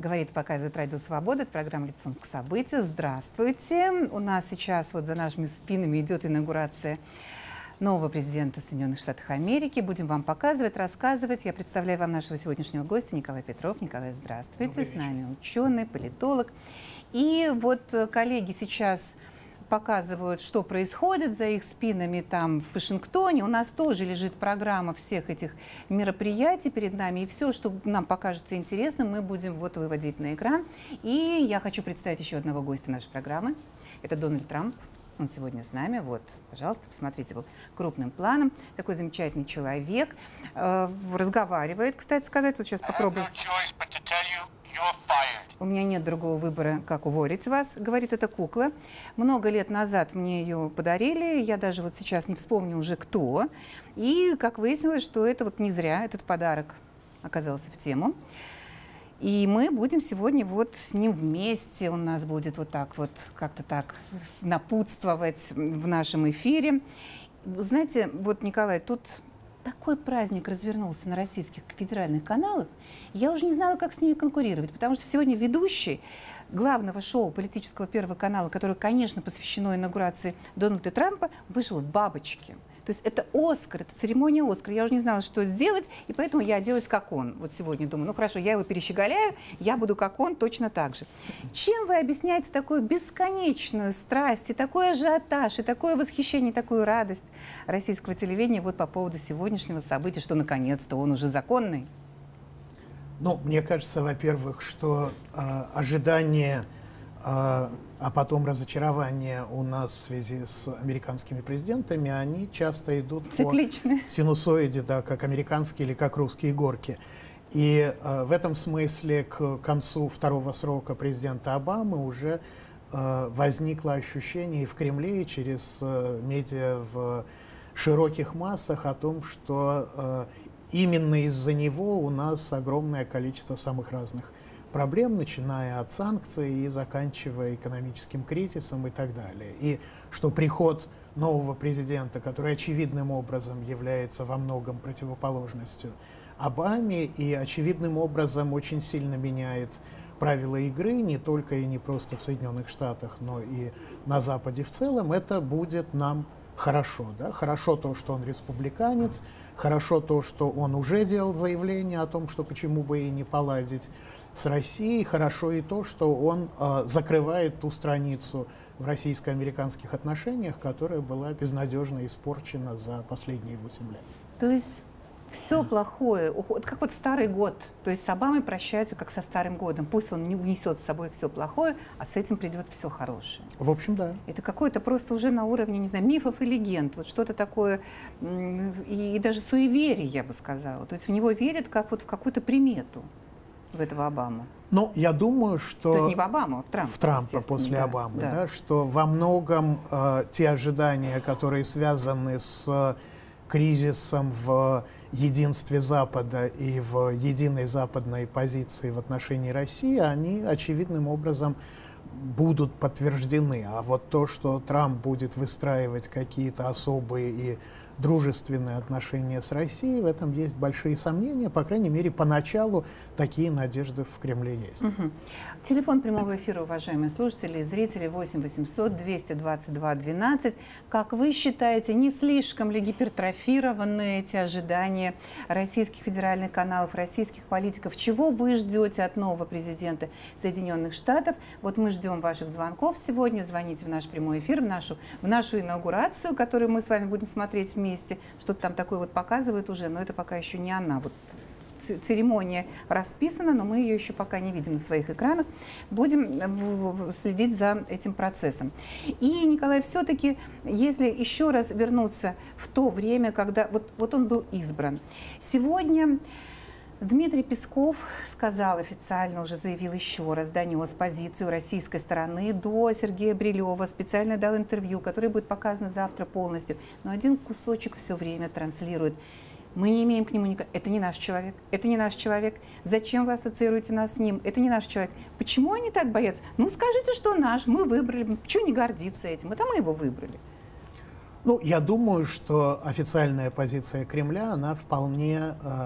Говорит и показывает Радио Свобода, это программа «Лицом к событию». Здравствуйте. У нас сейчас вот за нашими спинами идет инаугурация нового президента Соединенных Штатов Америки. Будем вам показывать, рассказывать. Я представляю вам нашего сегодняшнего гостя Николай Петров. Николай, здравствуйте. С нами ученый, политолог. И вот коллеги сейчас показывают, что происходит за их спинами там в Вашингтоне. У нас тоже лежит программа всех этих мероприятий перед нами. И все, что нам покажется интересным, мы будем вот выводить на экран. И я хочу представить еще одного гостя нашей программы. Это Дональд Трамп. Он сегодня с нами. Вот, пожалуйста, посмотрите его крупным планом. Такой замечательный человек. Разговаривает, кстати сказать. Вот сейчас попробую. У меня нет другого выбора, как уволить вас, говорит эта кукла. Много лет назад мне ее подарили, я даже вот сейчас не вспомню уже кто. И как выяснилось, что это вот не зря, этот подарок оказался в тему. И мы будем сегодня вот с ним вместе, он нас будет вот так вот, как-то так напутствовать в нашем эфире. Знаете, вот, Николай, тут такой праздник развернулся на российских федеральных каналах, я уже не знала, как с ними конкурировать, потому что сегодня ведущий главного шоу политического Первого канала, которое, конечно, посвящено инаугурации Дональда Трампа, вышел в бабочке. То есть это Оскар, это церемония Оскара. Я уже не знала, что сделать, и поэтому я оделась как он. Вот сегодня думаю, ну хорошо, я его перещеголяю, я буду как он точно так же. Чем вы объясняете такую бесконечную страсть, и такой ажиотаж, и такое восхищение, и такую радость российского телевидения вот по поводу сегодняшнего события, что наконец-то он уже законный? Ну, мне кажется, во-первых, что ожидание, а потом разочарование у нас в связи с американскими президентами, они часто идут цикличны по синусоиде, да, как американские или как русские горки. И в этом смысле к концу второго срока президента Обамы уже возникло ощущение и в Кремле, и через медиа в широких массах о том, что именно из-за него у нас огромное количество самых разных проблем, начиная от санкций и заканчивая экономическим кризисом и так далее. И что приход нового президента, который очевидным образом является во многом противоположностью Обаме и очевидным образом очень сильно меняет правила игры не только и не просто в Соединенных Штатах, но и на Западе в целом, это будет нам хорошо. Да? Хорошо то, что он республиканец, хорошо то, что он уже делал заявление о том, что почему бы и не поладить с Россией, хорошо и то, что он закрывает ту страницу в российско-американских отношениях, которая была безнадежно испорчена за последние 8 лет. То есть все плохое, как вот старый год, то есть с Обамой прощается как со старым годом. Пусть он не унесет с собой все плохое, а с этим придет все хорошее. В общем, да. Это какое-то просто уже на уровне, не знаю, мифов и легенд, вот что-то такое, и даже суеверие, я бы сказала. То есть в него верят как вот в какую-то примету, в этого Обаму. Ну, я думаю, что... То есть не в Обаму, а в Трампа. В Трампа после Обамы, да, что во многом те ожидания, которые связаны с кризисом в единстве Запада и в единой западной позиции в отношении России, они очевидным образом будут подтверждены. А вот то, что Трамп будет выстраивать какие-то особые и дружественные отношения с Россией, в этом есть большие сомнения. По крайней мере, поначалу такие надежды в Кремле есть. Телефон прямого эфира, уважаемые слушатели и зрители, 8 800 222 12. Как вы считаете, не слишком ли гипертрофированы эти ожидания российских федеральных каналов, российских политиков? Чего вы ждете от нового президента Соединенных Штатов? Вот мы ждем ваших звонков сегодня. Звоните в наш прямой эфир, в нашу инаугурацию, которую мы с вами будем смотреть вместе. Что-то там такое вот показывают уже, но это пока еще не она. Вот церемония расписана, но мы ее еще пока не видим на своих экранах. Будем следить за этим процессом. И, Николай, все-таки, если еще раз вернуться в то время, когда вот он был избран. Сегодня Дмитрий Песков сказал официально, уже заявил еще раз, донес позицию российской стороны до Сергея Брилева, специально дал интервью, которое будет показано завтра полностью. Но один кусочек все время транслирует. Мы не имеем к нему никакого... Это не наш человек. Это не наш человек. Зачем вы ассоциируете нас с ним? Это не наш человек. Почему они так боятся? Ну, скажите, что наш. Мы выбрали. Почему не гордиться этим? Это мы его выбрали. Ну, я думаю, что официальная позиция Кремля, она вполне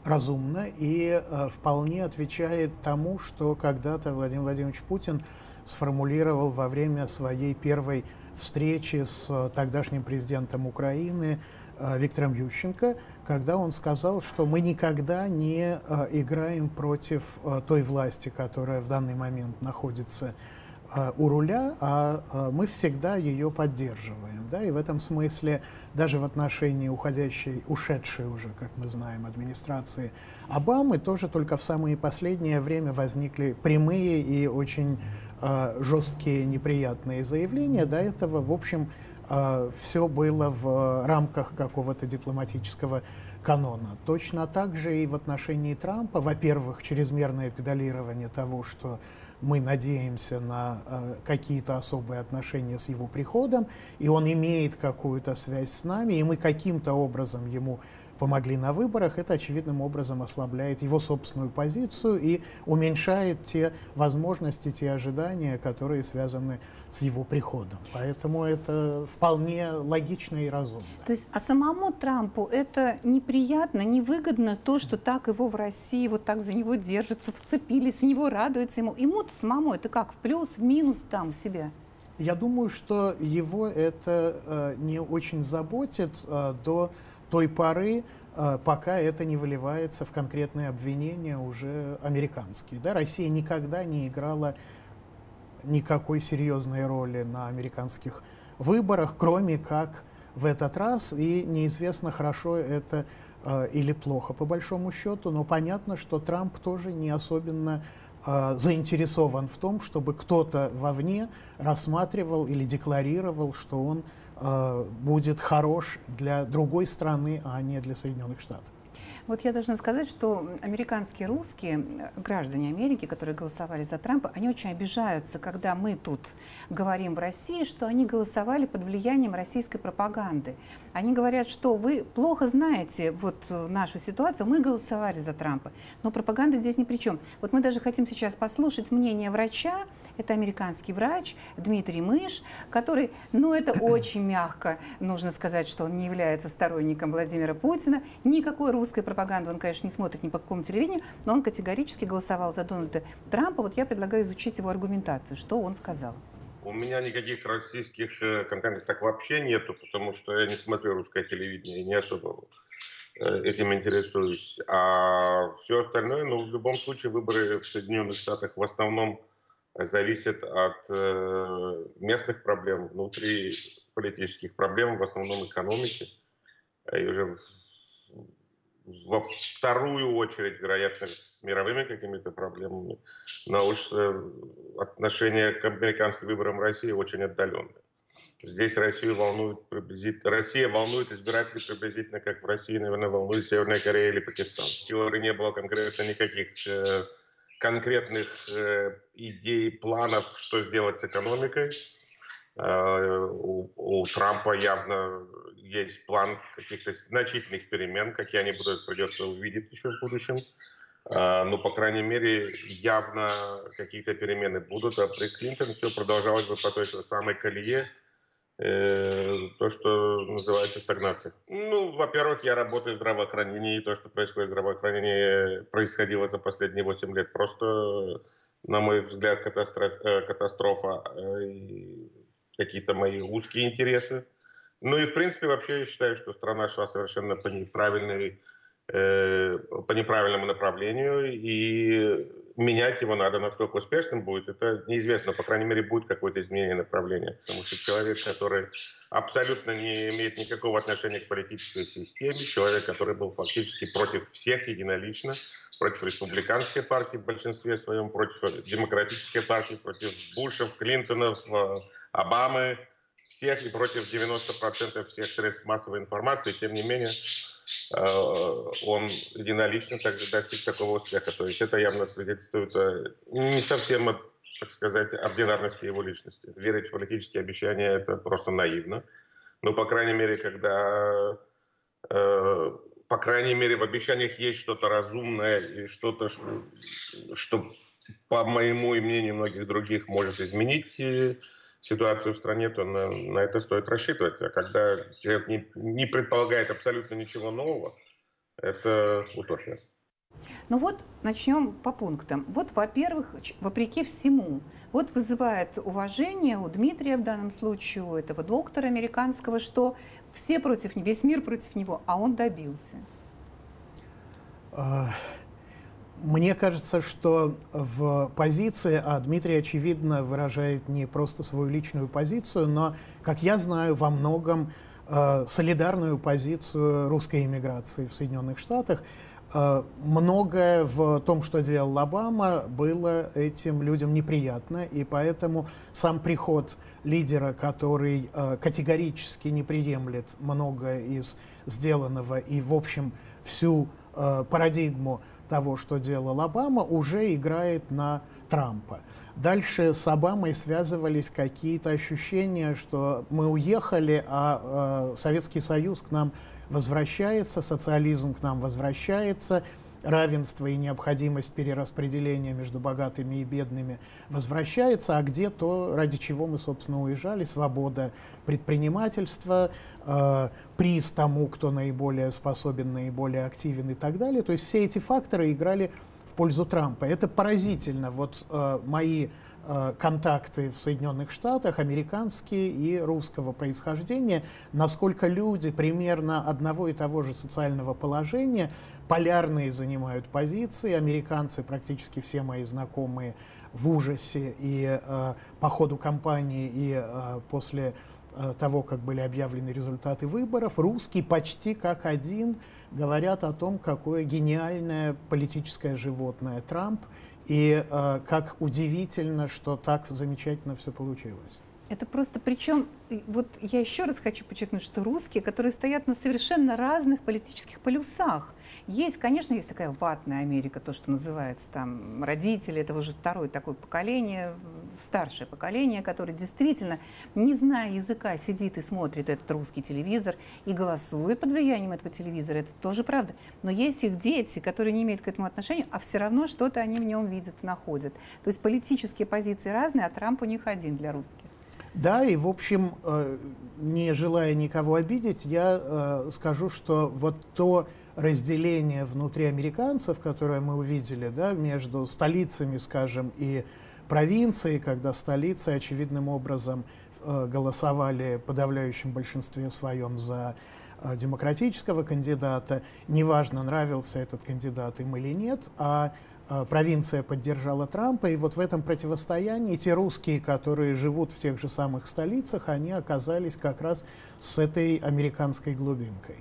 разумно и вполне отвечает тому, что когда-то Владимир Владимирович Путин сформулировал во время своей первой встречи с тогдашним президентом Украины Виктором Ющенко, когда он сказал, что мы никогда не играем против той власти, которая в данный момент находится у руля, а мы всегда ее поддерживаем. Да? И в этом смысле даже в отношении ушедшей уже, как мы знаем, администрации Обамы тоже только в самое последнее время возникли прямые и очень жесткие неприятные заявления. До этого, в общем, все было в рамках какого-то дипломатического канона. Точно так же и в отношении Трампа. Во-первых, чрезмерное педалирование того, что мы надеемся на какие-то особые отношения с его приходом, и он имеет какую-то связь с нами, и мы каким-то образом ему помогли на выборах, это очевидным образом ослабляет его собственную позицию и уменьшает те возможности, те ожидания, которые связаны с его приходом. Поэтому это вполне логично и разумно. То есть, а самому Трампу это неприятно, невыгодно то, что так его в России вот так за него держатся, вцепились в него, радуются ему. Ему-то самому это как, в плюс, в минус там у себя? Я думаю, что его это не очень заботит до той поры, пока это не выливается в конкретные обвинения уже американские. Да? Россия никогда не играла никакой серьезной роли на американских выборах, кроме как в этот раз, и неизвестно, хорошо это или плохо по большому счету, но понятно, что Трамп тоже не особенно заинтересован в том, чтобы кто-то вовне рассматривал или декларировал, что он будет хорош для другой страны, а не для Соединенных Штатов. Вот я должна сказать, что американские русские, граждане Америки, которые голосовали за Трампа, они очень обижаются, когда мы тут говорим в России, что они голосовали под влиянием российской пропаганды. Они говорят, что вы плохо знаете вот нашу ситуацию, мы голосовали за Трампа, но пропаганда здесь ни при чем. Вот мы даже хотим сейчас послушать мнение врача, это американский врач Дмитрий Мыш, который, ну это очень мягко, нужно сказать, что он не является сторонником Владимира Путина, никакой русской пропаганды он, конечно, не смотрит ни по какому телевидению, но он категорически голосовал за Дональда Трампа. Вот я предлагаю изучить его аргументацию, что он сказал. У меня никаких российских контентов так вообще нету, потому что я не смотрю русское телевидение, не особо этим интересуюсь. А все остальное, ну, в любом случае, выборы в Соединенных Штатах в основном зависят от местных проблем, внутриполитических проблем, в основном экономики. И уже во вторую очередь, вероятно, с мировыми какими-то проблемами, но уж отношение к американским выборам России очень отдаленное. Здесь Россия волнует избирателей приблизительно, как в России, наверное, волнует Северная Корея или Пакистан. В Хиллари не было конкретно никаких конкретных идей, планов, что сделать с экономикой. У Трампа явно есть план каких-то значительных перемен, какие они будут, придется увидеть еще в будущем. Но, по крайней мере, явно какие-то перемены будут. А при Клинтон все продолжалось бы по той же самой колее, то, что называется стагнацией. Ну, во-первых, я работаю в здравоохранении, и то, что происходит в здравоохранении, происходило за последние 8 лет. Просто, на мой взгляд, катастрофа. Какие-то мои узкие интересы. Ну и, в принципе, вообще я считаю, что страна шла совершенно по неправильному направлению, и менять его надо. Насколько успешным будет, это неизвестно. По крайней мере, будет какое-то изменение направления. Потому что человек, который абсолютно не имеет никакого отношения к политической системе, человек, который был фактически против всех единолично, против республиканской партии в большинстве своем, против демократической партии, против Бушев, Клинтонов, Обамы, всех и против 90% всех средств массовой информации. Тем не менее, он единолично также достиг такого успеха. То есть это явно свидетельствует не совсем, так сказать, ординарности его личности. Верить в политические обещания – это просто наивно. Но, по крайней мере, когда по крайней мере, в обещаниях есть что-то разумное и что-то, что, по моему и мнению многих других, может изменить ситуацию в стране, то на это стоит рассчитывать. А когда человек не предполагает абсолютно ничего нового, это утопия. Ну вот начнем по пунктам. Вот, во-первых, вопреки всему, вот вызывает уважение у Дмитрия в данном случае, у этого доктора американского, что все против него, весь мир против него, а он добился. Мне кажется, что в позиции, а Дмитрий, очевидно, выражает не просто свою личную позицию, но, как я знаю, во многом солидарную позицию русской эмиграции в Соединенных Штатах. Многое в том, что делал Обама, было этим людям неприятно, и поэтому сам приход лидера, который категорически не приемлет многое из сделанного и, в общем, всю парадигму того, что делал Обама, уже играет на Трампа. Дальше с Обамой связывались какие-то ощущения, что мы уехали, а Советский Союз к нам возвращается, социализм к нам возвращается, равенство и необходимость перераспределения между богатыми и бедными возвращается, а где то, ради чего мы, собственно, уезжали, свобода предпринимательства, приз тому, кто наиболее способен, наиболее активен и так далее. То есть все эти факторы играли в пользу Трампа. Это поразительно. Вот мои контакты в Соединенных Штатах, американские и русского происхождения, насколько люди примерно одного и того же социального положения, полярные занимают позиции, американцы, практически все мои знакомые, в ужасе и по ходу кампании, и после того, как были объявлены результаты выборов, русские почти как один говорят о том, какое гениальное политическое животное Трамп, и как удивительно, что так замечательно все получилось. Это просто, причем, вот я еще раз хочу подчеркнуть, что русские, которые стоят на совершенно разных политических полюсах. Есть, конечно, есть такая ватная Америка, то, что называется там родители, это уже второе такое поколение, старшее поколение, которое действительно, не зная языка, сидит и смотрит этот русский телевизор и голосует под влиянием этого телевизора, это тоже правда. Но есть их дети, которые не имеют к этому отношения, а все равно что-то они в нем видят и находят. То есть политические позиции разные, а Трамп у них один для русских. Да, и, в общем, не желая никого обидеть, я скажу, что вот то разделение внутри американцев, которое мы увидели, да, между столицами, скажем, и провинцией, когда столицы очевидным образом голосовали в подавляющем большинстве своем за демократического кандидата, неважно, нравился этот кандидат им или нет, а провинция поддержала Трампа, и вот в этом противостоянии те русские, которые живут в тех же самых столицах, они оказались как раз с этой американской глубинкой.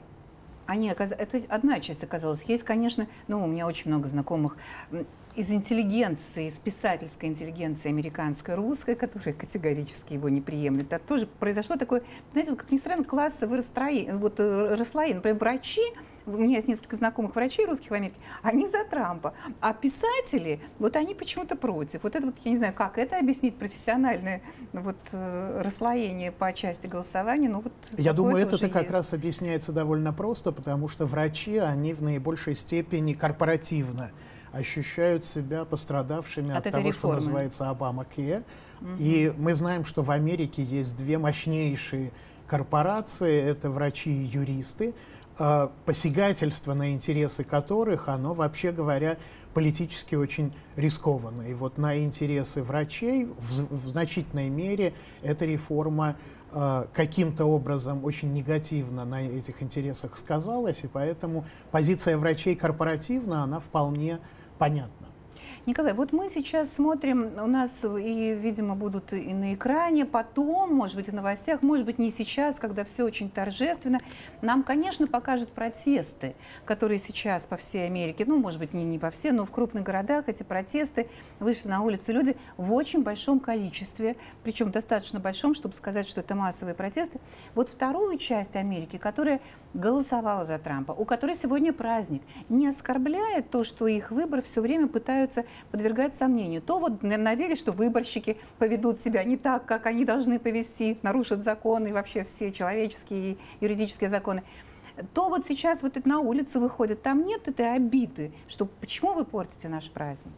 Это одна часть оказалась. Есть, конечно, у меня очень много знакомых из интеллигенции, из писательской интеллигенции американской, русской, которая категорически его не приемлет. А тоже произошло такое, знаете, вот, как ни странно, классовое расслоение. Например, врачи, у меня есть несколько знакомых врачей русских в Америке, они за Трампа, а писатели, вот они почему-то против. Вот это вот, я не знаю, как это объяснить, профессиональное расслоение по части голосования. Я думаю, это как раз объясняется довольно просто, потому что врачи, они в наибольшей степени корпоративно ощущают себя пострадавшими от того, что называется Обама-Care. И мы знаем, что в Америке есть две мощнейшие корпорации, это врачи и юристы, посягательство на интересы которых, оно, вообще говоря, политически очень рискованно. И вот на интересы врачей в значительной мере эта реформа каким-то образом очень негативно на этих интересах сказалась, и поэтому позиция врачей корпоративна, она вполне понятна. Николай, вот мы сейчас смотрим, у нас, и, видимо, будут и на экране, потом, может быть, и в новостях, может быть, не сейчас, когда все очень торжественно. Нам, конечно, покажут протесты, которые сейчас по всей Америке, может быть, не по всей, но в крупных городах эти протесты, вышли на улицы люди в очень большом количестве, причем достаточно большом, чтобы сказать, что это массовые протесты. Вот вторую часть Америки, которая голосовала за Трампа, у которой сегодня праздник, не оскорбляет то, что их выбор все время пытаются подвергать сомнению. То вот надеялись, что выборщики поведут себя не так, как они должны повести, нарушат законы, вообще все человеческие и юридические законы. То вот сейчас вот это на улицу выходят, там нет этой обиды, что почему вы портите наш праздник?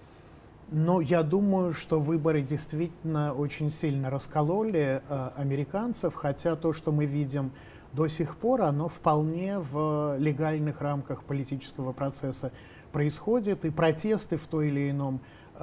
Я думаю, что выборы действительно очень сильно раскололи американцев, хотя то, что мы видим до сих пор, оно вполне в легальных рамках политического процесса происходит, и протесты в той или ином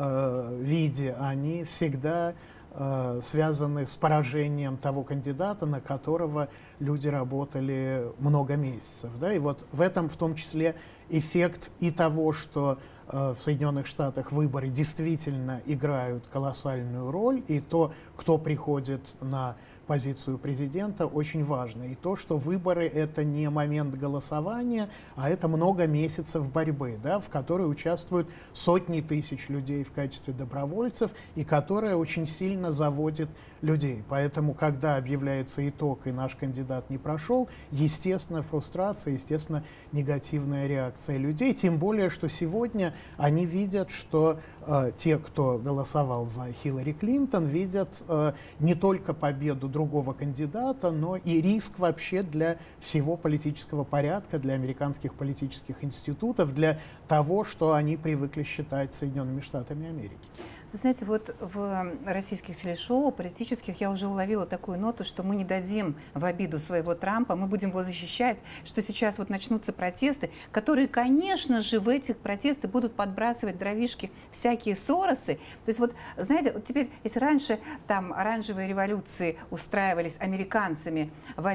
виде, они всегда связаны с поражением того кандидата, на которого люди работали много месяцев. Да? И вот в этом в том числе эффект и того, что в Соединенных Штатах выборы действительно играют колоссальную роль, и то, кто приходит на позицию президента, очень важно. И то, что выборы — это не момент голосования, а это много месяцев борьбы, да, в которой участвуют сотни тысяч людей в качестве добровольцев, и которая очень сильно заводит людей. Поэтому, когда объявляется итог, и наш кандидат не прошел, естественно, фрустрация, естественно, негативная реакция людей. Тем более, что сегодня они видят, что те, кто голосовал за Хиллари Клинтон, видят не только победу другого кандидата, но и риск вообще для всего политического порядка, для американских политических институтов, для того, что они привыкли считать Соединенными Штатами Америки. Вы знаете, вот в российских телешоу политических я уже уловила такую ноту, что мы не дадим в обиду своего Трампа, мы будем его защищать, что сейчас вот начнутся протесты, которые, конечно же, в этих протестах будут подбрасывать дровишки всякие Соросы. То есть вот, знаете, вот теперь, если раньше там оранжевые революции устраивались американцами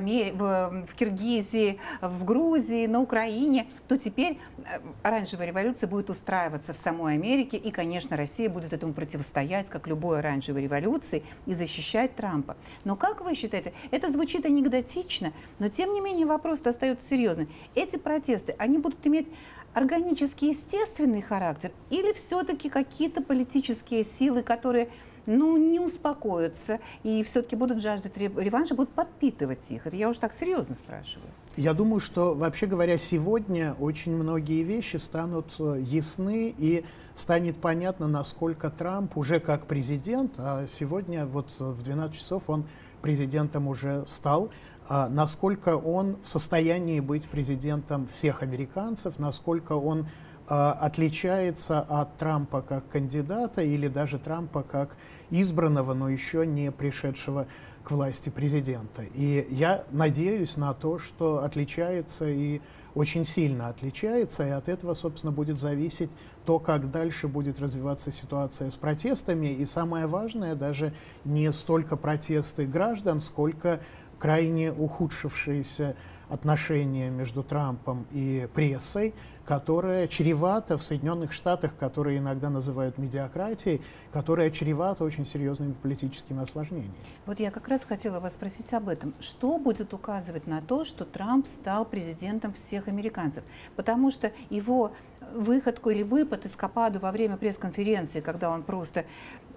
в Киргизии, в Грузии, на Украине, то теперь оранжевая революция будет устраиваться в самой Америке, и, конечно, Россия будет этому противостоять, как любой оранжевой революции, и защищать Трампа. Но как вы считаете, это звучит анекдотично, но тем не менее вопрос остается серьезным. Эти протесты, они будут иметь органический, естественный характер, или все-таки какие-то политические силы, которые не успокоятся и все-таки будут жаждать реванша, будут подпитывать их? Это я уже так серьезно спрашиваю. Я думаю, что, вообще говоря, сегодня очень многие вещи станут ясны, и станет понятно, насколько Трамп уже как президент, а сегодня вот в 12 часов он президентом уже стал, насколько он в состоянии быть президентом всех американцев, насколько он отличается от Трампа как кандидата или даже Трампа как избранного, но еще не пришедшего к власти президента. И я надеюсь на то, что отличается и очень сильно отличается, и от этого, собственно, будет зависеть то, как дальше будет развиваться ситуация с протестами. И самое важное, даже не столько протесты граждан, сколько крайне ухудшившиеся отношения между Трампом и прессой, которая чревата в Соединенных Штатах, которые иногда называют медиакратией, которая чревата очень серьезными политическими осложнениями. Вот я как раз хотела вас спросить об этом. Что будет указывать на то, что Трамп стал президентом всех американцев? Потому что его выходку или выпад эскападу во время пресс-конференции, когда он просто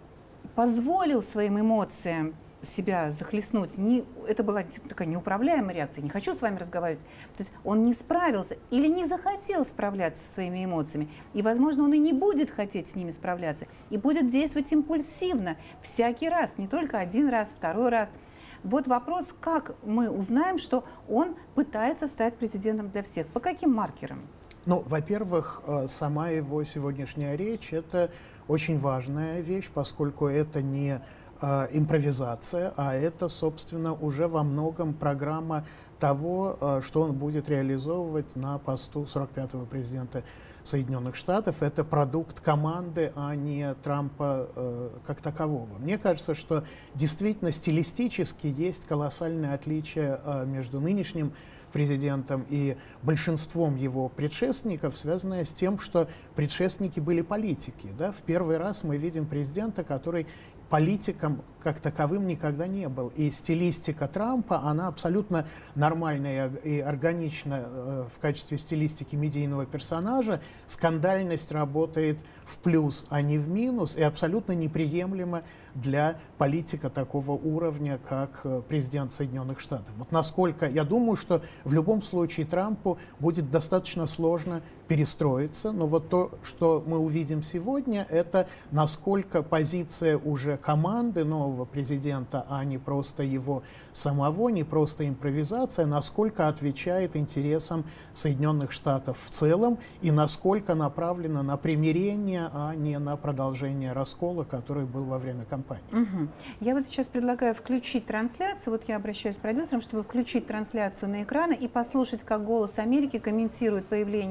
позволил своим эмоциям себя захлестнуть, это была такая неуправляемая реакция, не хочу с вами разговаривать. То есть он не справился или не захотел справляться со своими эмоциями. И, возможно, он и не будет хотеть с ними справляться. И будет действовать импульсивно всякий раз, не только один раз, второй раз. Вот вопрос, как мы узнаем, что он пытается стать президентом для всех? По каким маркерам? Ну, во-первых, сама его сегодняшняя речь – это очень важная вещь, поскольку это не импровизация, а это, собственно, уже во многом программа того, что он будет реализовывать на посту 45-го президента Соединенных Штатов. Это продукт команды, а не Трампа как такового. Мне кажется, что действительно стилистически есть колоссальное отличие между нынешним президентом и большинством его предшественников, связанное с тем, что предшественники были политики. Да? В первый раз мы видим президента, который политиком как таковым никогда не был. И стилистика Трампа, она абсолютно нормальная и органична в качестве стилистики медийного персонажа. Скандальность работает в плюс, а не в минус, и абсолютно неприемлема для политика такого уровня, как президент Соединенных Штатов. Вот насколько, я думаю, что в любом случае Трампу будет достаточно сложно перестроиться, но вот то, что мы увидим сегодня, это насколько позиция уже команды нового президента, а не просто его самого, не просто импровизация, насколько отвечает интересам Соединенных Штатов в целом и насколько направлена на примирение, а не на продолжение раскола, который был во время кампании. Угу. Я вот сейчас предлагаю включить трансляцию, вот я обращаюсь к продюсерам, чтобы включить трансляцию на экраны и послушать, как «Голос Америки» комментирует появление гостей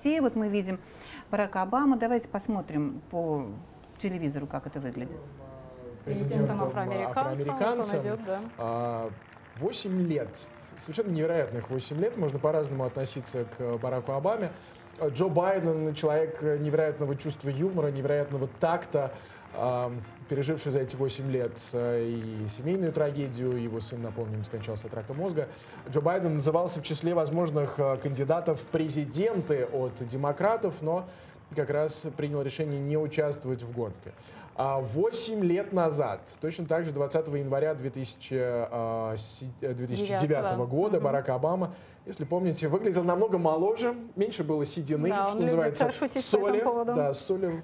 России. Вот мы видим Барака Обаму. Давайте посмотрим по телевизору, как это выглядит. Президентом афроамериканцем. 8 лет. Совершенно невероятных 8 лет. Можно по-разному относиться к Бараку Обаме. Джо Байден — человек невероятного чувства юмора, невероятного такта, переживший за эти 8 лет и семейную трагедию. Его сын, напомним, скончался от рака мозга. Джо Байден назывался в числе возможных кандидатов в президенты от демократов, но как раз принял решение не участвовать в гонке. 8 лет назад, точно так же 20 января 2009 года, Барак Обама, если помните, выглядел намного моложе, меньше было седины, да, что называется, соли, да, соли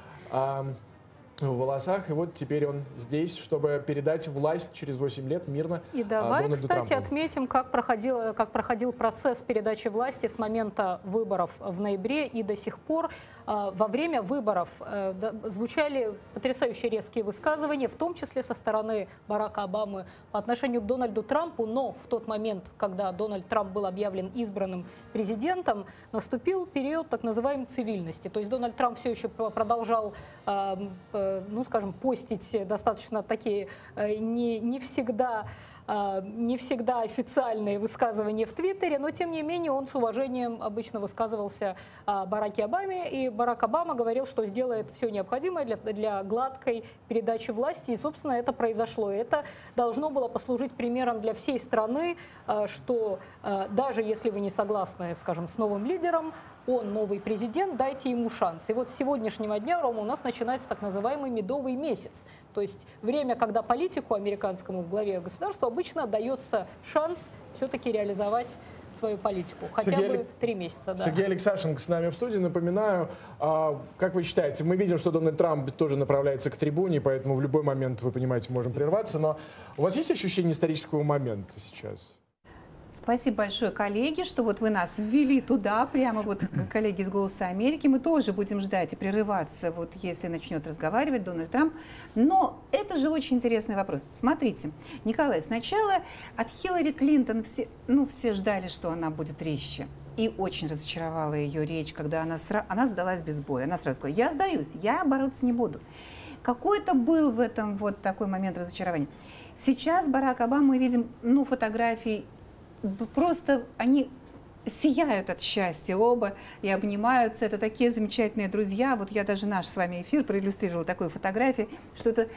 в волосах. И вот теперь он здесь, чтобы передать власть через 8 лет мирно И давай, Дональду кстати, Трампу. отметим, как проходил процесс передачи власти с момента выборов в ноябре и до сих пор. Во время выборов звучали потрясающе резкие высказывания, в том числе со стороны Барака Обамы по отношению к Дональду Трампу, но в тот момент, когда Дональд Трамп был объявлен избранным президентом, наступил период так называемой цивильности. То есть Дональд Трамп все еще продолжал, ну, скажем, постить достаточно такие не всегда официальные высказывания в Твиттере, но тем не менее он с уважением обычно высказывался о Бараке Обаме, и Барак Обама говорил, что сделает все необходимое для гладкой передачи власти, и, собственно, это произошло. И это должно было послужить примером для всей страны, что даже если вы не согласны, скажем, с новым лидером, он новый президент, дайте ему шанс. И вот с сегодняшнего дня, Рома, у нас начинается так называемый медовый месяц. То есть время, когда политику американскому в главе государства обычно дается шанс все-таки реализовать свою политику. Хотя бы 3 месяца. Да. Сергей Алексашенко с нами в студии. Напоминаю, как вы считаете, мы видим, что Дональд Трамп тоже направляется к трибуне, поэтому в любой момент, вы понимаете, можем прерваться. Но у вас есть ощущение исторического момента сейчас? Спасибо большое, коллеги, что вот вы нас ввели туда, прямо вот коллеги из «Голоса Америки». Мы тоже будем ждать и прерываться, вот если начнет разговаривать Дональд Трамп. Но это же очень интересный вопрос. Смотрите, Николай, сначала от Хиллари Клинтон все ждали, что она будет резче. И очень разочаровала ее речь, когда она сдалась без боя. Она сразу сказала: я сдаюсь, я бороться не буду. Какой-то был в этом вот такой момент разочарования. Сейчас Барак Обама, мы видим, фотографии, просто они сияют от счастья оба и обнимаются. Это такие замечательные друзья. Вот я даже наш с вами эфир проиллюстрировала такой фотографией, что это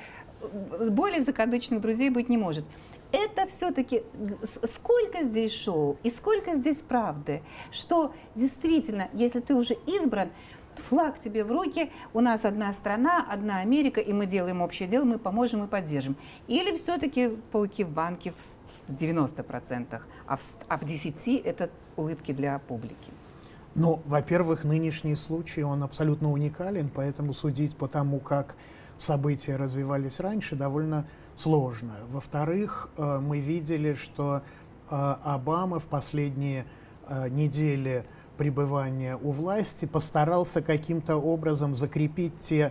более закадычных друзей быть не может. Это все-таки сколько здесь шоу и сколько здесь правды, что действительно, если ты уже избран, флаг тебе в руки, у нас одна страна, одна Америка, и мы делаем общее дело, мы поможем и поддержим. Или все-таки пауки в банке в 90%, а в 10% это улыбки для публики? Ну, во-первых, нынешний случай, он абсолютно уникален, поэтому судить по тому, как события развивались раньше, довольно сложно. Во-вторых, мы видели, что Обама в последние недели пребывания у власти постарался каким-то образом закрепить те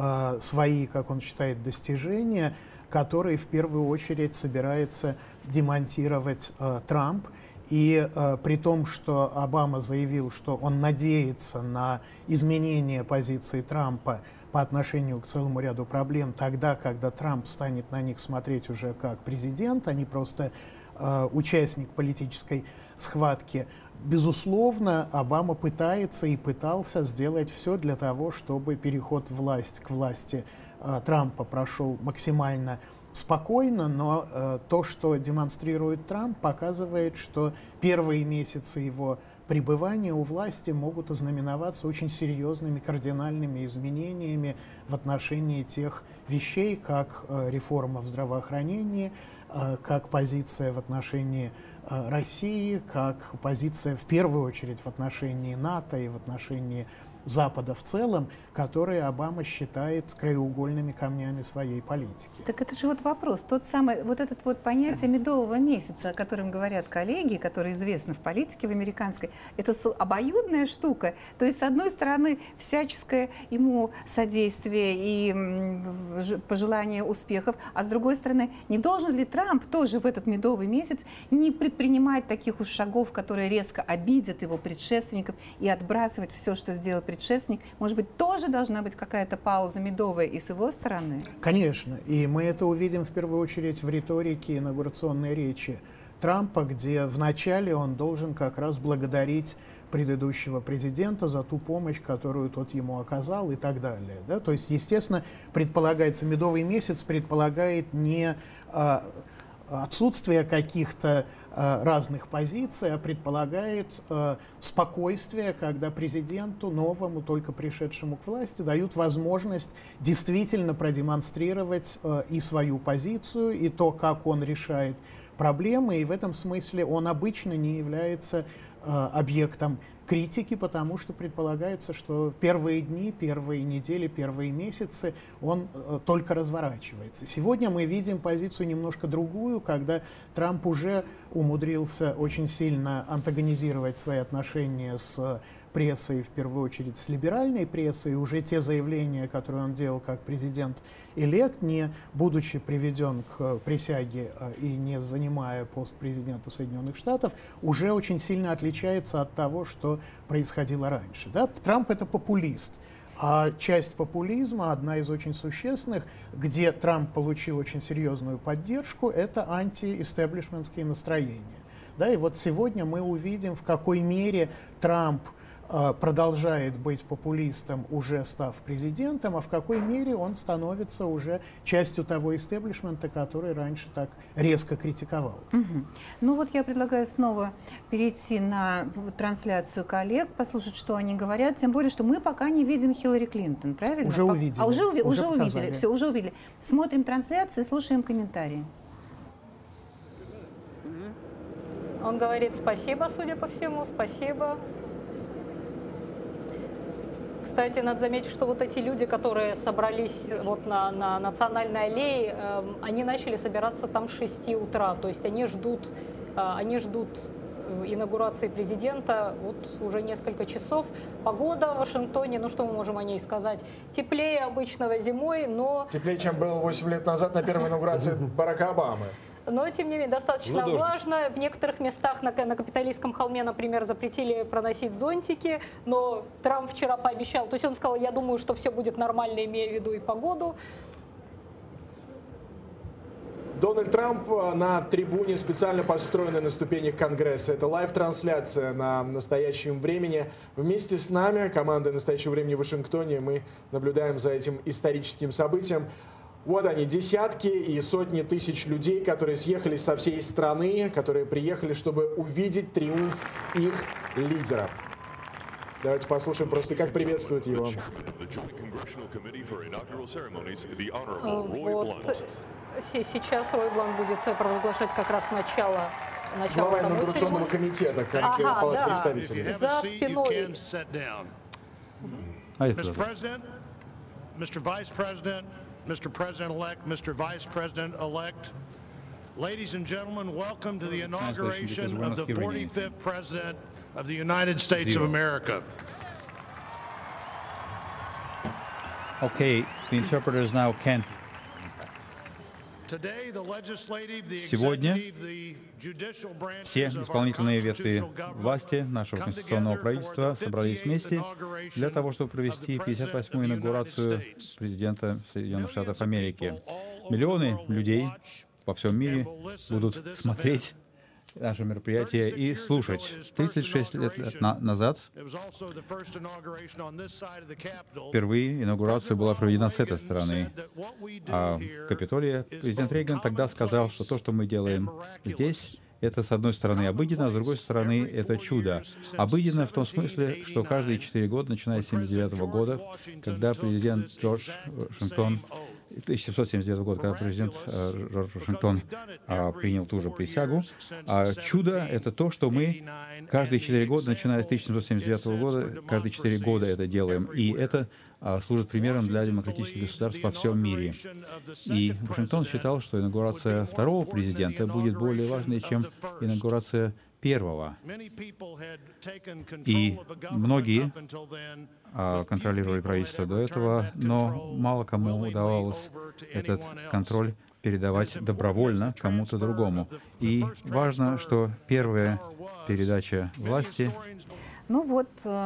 свои, как он считает, достижения, которые в первую очередь собирается демонтировать Трамп. И при том, что Обама заявил, что он надеется на изменение позиции Трампа по отношению к целому ряду проблем тогда, когда Трамп станет на них смотреть уже как президент, а не просто участник политической схватки. Безусловно, Обама пытается и пытался сделать все для того, чтобы переход к власти Трампа прошел максимально спокойно, но то, что демонстрирует Трамп, показывает, что первые месяцы его пребывания у власти могут ознаменоваться очень серьезными кардинальными изменениями в отношении тех вещей, как реформа в здравоохранении, как позиция в отношении России, как позиция в первую очередь в отношении НАТО и в отношении Запада в целом, которые Обама считает краеугольными камнями своей политики. Так это же вот вопрос, тот самый, вот этот вот понятие медового месяца, о котором говорят коллеги, которые известны в политике в американской, это обоюдная штука. То есть, с одной стороны, всяческое ему содействие и пожелание успехов, а с другой стороны, не должен ли Трамп тоже в этот медовый месяц не предпринимать таких уж шагов, которые резко обидят его предшественников, и отбрасывать все, что сделал предшественник? Может быть, тоже должна быть какая-то пауза медовая и с его стороны? Конечно. И мы это увидим в первую очередь в риторике инаугурационной речи Трампа, где вначале он должен как раз благодарить предыдущего президента за ту помощь, которую тот ему оказал и так далее. Да? То есть, естественно, предполагается, медовый месяц предполагает не отсутствие каких-то разных позиций, а предполагает спокойствие, когда президенту, новому, только пришедшему к власти, дают возможность действительно продемонстрировать и свою позицию, и то, как он решает проблемы, и в этом смысле он обычно не является объектом критики, потому что предполагается, что первые дни, первые недели, первые месяцы он только разворачивается. Сегодня мы видим позицию немножко другую, когда Трамп уже умудрился очень сильно антагонизировать свои отношения с прессой, в первую очередь с либеральной прессой, и уже те заявления, которые он делал как президент-элект, не будучи приведен к присяге и не занимая пост президента Соединенных Штатов, уже очень сильно отличается от того, что происходило раньше. Да? Трамп — это популист. А часть популизма, одна из очень существенных, где Трамп получил очень серьезную поддержку, это антиэстеблишментские настроения. Да, и вот сегодня мы увидим, в какой мере Трамп продолжает быть популистом, уже став президентом, а в какой мере он становится уже частью того истеблишмента, который раньше так резко критиковал. Ну вот я предлагаю снова перейти на трансляцию коллег, послушать, что они говорят, тем более, что мы пока не видим Хиллари Клинтон, правильно? Уже увидели. Уже показали. увидели, все, уже увидели. Смотрим трансляцию и слушаем комментарии. Он говорит спасибо, судя по всему, спасибо. Кстати, надо заметить, что вот эти люди, которые собрались вот на Национальной аллее, они начали собираться там с 6 утра. То есть они ждут инаугурации президента вот уже несколько часов. Погода в Вашингтоне, ну что мы можем о ней сказать? Теплее обычного зимой, но... Теплее, чем было 8 лет назад на первой инаугурации Барака Обамы. Но, тем не менее, достаточно влажно. В некоторых местах на Капитолийском холме, например, запретили проносить зонтики, но Трамп вчера пообещал, то есть он сказал, я думаю, что все будет нормально, имея в виду и погоду. Дональд Трамп на трибуне, специально построенной на ступенях Конгресса. Это лайв-трансляция на настоящем времени. Вместе с нами, командой настоящего времени в Вашингтоне, мы наблюдаем за этим историческим событием. Вот они, десятки и сотни тысяч людей, которые съехались со всей страны, которые приехали, чтобы увидеть триумф их лидера. Давайте послушаем просто, как приветствуют его. Вот. Сейчас Рой Блант будет провозглашать как раз начало глава инаугурационного комитета, как Палата представителей. За спиной. Mr. President-elect, Mr. Vice President-elect, ladies and gentlemen, welcome to the inauguration of the 45th President of the United States of America. Okay, the interpreters now can. Сегодня все исполнительные ветви власти нашего конституционного правительства собрались вместе для того, чтобы провести 58-ю инаугурацию президента Соединенных Штатов Америки. Миллионы людей во всем мире будут смотреть наше мероприятие и слушать. 36 лет назад впервые инаугурация была проведена с этой стороны. А в Капитолии президент Рейган тогда сказал, что то, что мы делаем здесь, это, с одной стороны, обыденно, а с другой стороны, это чудо. Обыденно в том смысле, что каждые 4 года, начиная с 1979 года, когда президент Джордж Вашингтон 1779 год, когда президент Джордж Вашингтон принял ту же присягу. Чудо — это то, что мы каждые 4 года, начиная с 1779 года, каждые 4 года это делаем. И это служит примером для демократических государств во всем мире. И Вашингтон считал, что инаугурация второго президента будет более важной, чем инаугурация первого. И многие контролировали правительство до этого, но мало кому удавалось этот контроль передавать добровольно кому-то другому. И важно, что первая передача власти... Ну вот,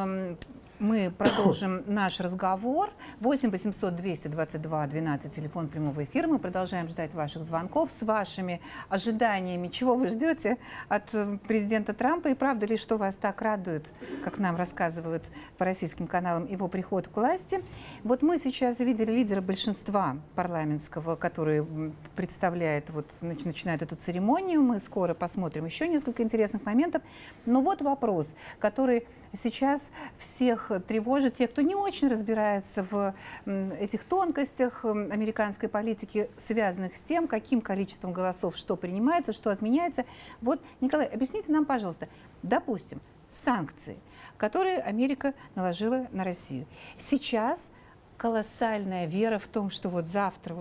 мы продолжим наш разговор. 8 800 222 12, телефон прямого эфира. Мы продолжаем ждать ваших звонков с вашими ожиданиями. Чего вы ждете от президента Трампа? И правда ли, что вас так радует, как нам рассказывают по российским каналам, его приход к власти? Вот мы сейчас видели лидера большинства парламентского, который представляет, вот, начинает эту церемонию. Мы скоро посмотрим еще несколько интересных моментов. Но вот вопрос, который сейчас всех тревожит, те, кто не очень разбирается в этих тонкостях американской политики, связанных с тем, каким количеством голосов что принимается, что отменяется. Вот, Николай, объясните нам, пожалуйста, допустим, санкции, которые Америка наложила на Россию. Сейчас колоссальная вера в том, что вот завтра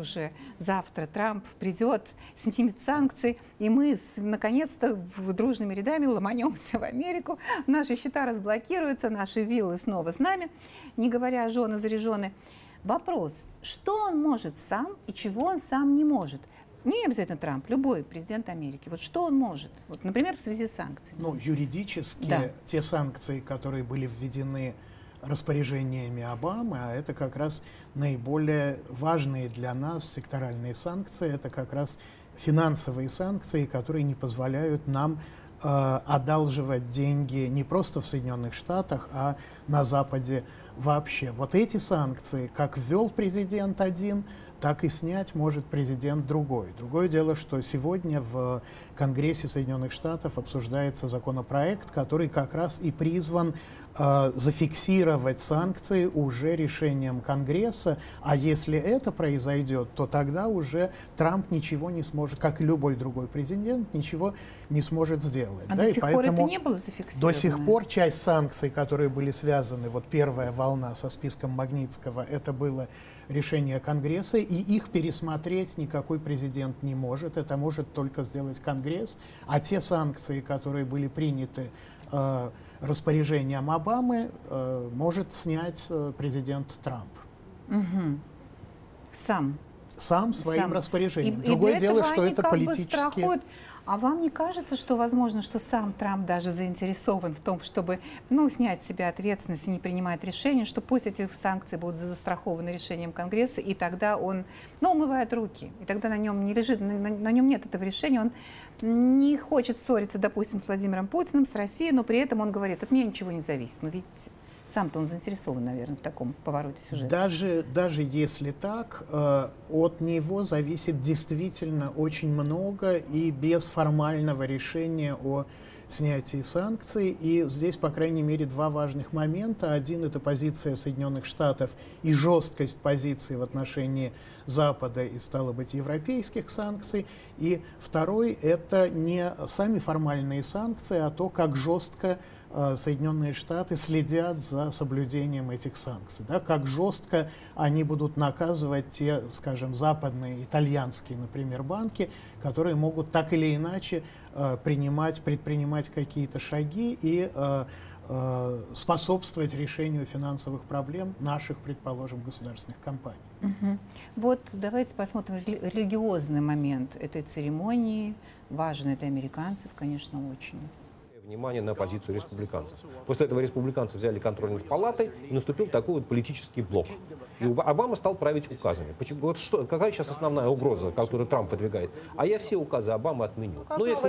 Трамп придет, снимет санкции, и мы наконец-то дружными рядами ломанемся в Америку, наши счета разблокируются, наши виллы снова с нами, не говоря о жены заряжены. Вопрос, что он может сам и чего он сам не может? Не обязательно Трамп, любой президент Америки. Вот что он может? Вот, например, в связи с санкциями. Ну, юридически те санкции, которые были введены распоряжениями Обамы, а это как раз наиболее важные для нас секторальные санкции, это как раз финансовые санкции, которые не позволяют нам одалживать деньги не просто в Соединенных Штатах, а на Западе вообще. Вот эти санкции, как ввел президент один, так и снять может президент другой. Другое дело, что сегодня в Конгрессе Соединенных Штатов обсуждается законопроект, который как раз и призван зафиксировать санкции уже решением Конгресса, а если это произойдет, то тогда уже Трамп ничего не сможет, как и любой другой президент, ничего не сможет сделать. А до сих пор это не было зафиксировано? До сих пор часть санкций, которые были связаны, вот первая волна со списком Магнитского, это было решение Конгресса, и их пересмотреть никакой президент не может, это может только сделать Конгресс, а те санкции, которые были приняты распоряжением Обамы, может снять президент Трамп. Угу. Сам своим распоряжением. Другое дело, что это политически... А вам не кажется, что возможно, что сам Трамп даже заинтересован в том, чтобы снять с себя ответственность и не принимать решения, что пусть эти санкции будут застрахованы решением Конгресса, и тогда он умывает руки, и тогда на нем не лежит, на нем нет этого решения, он не хочет ссориться, допустим, с Владимиром Путиным, с Россией, но при этом он говорит, от меня ничего не зависит. Но видите, сам-то он заинтересован, наверное, в таком повороте сюжета. Даже если так, от него зависит действительно очень много и без формального решения о снятии санкций. И здесь, по крайней мере, два важных момента. Один — это позиция Соединенных Штатов и жесткость позиции в отношении Запада и, стало быть, европейских санкций. И второй — это не сами формальные санкции, а то, как жестко Соединенные Штаты следят за соблюдением этих санкций, да, как жестко они будут наказывать те, скажем, западные, итальянские, например, банки, которые могут так или иначе предпринимать какие-то шаги и способствовать решению финансовых проблем наших, предположим, государственных компаний. Угу. Вот давайте посмотрим религиозный момент этой церемонии, важный для американцев, конечно, очень. Внимание на позицию республиканцев. После этого республиканцы взяли контроль над палатой, и наступил такой вот политический блок. И Обама стал править указами. Вот какая сейчас основная угроза, которую Трамп выдвигает? А я все указы Обамы отменю. Ну, если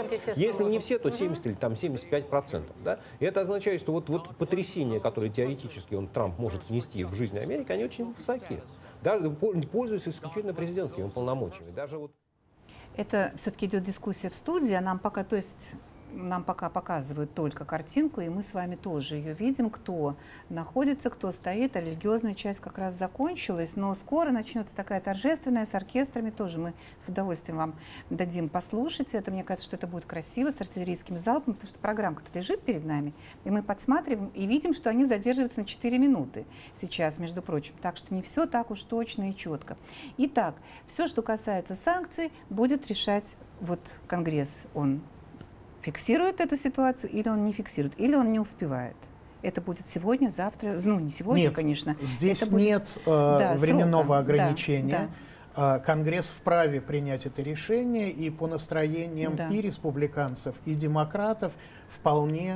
не все, то 70 или там 75%. Да? И это означает, что вот потрясения, которые теоретически Трамп может внести в жизнь Америки, они очень высоки. Даже пользуясь исключительно президентскими полномочиями. Даже вот... Это все-таки идет дискуссия в студии, а нам пока, то есть... нам пока показывают только картинку, и мы с вами тоже ее видим, кто находится, кто стоит. А религиозная часть как раз закончилась, но скоро начнется такая торжественная с оркестрами тоже. Мы с удовольствием вам дадим послушать. Это, мне кажется, что это будет красиво, с артиллерийским залпом, потому что программка-то лежит перед нами, и мы подсматриваем и видим, что они задерживаются на 4 минуты сейчас, между прочим. Так что не все так уж точно и четко. Итак, все, что касается санкций, будет решать вот Конгресс. Он фиксирует эту ситуацию, или он не фиксирует, или он не успевает. Это будет сегодня, завтра, ну не сегодня, нет, конечно. Здесь будет... нет временного срока. ограничения. Да. Конгресс вправе принять это решение, и по настроениям и республиканцев, и демократов вполне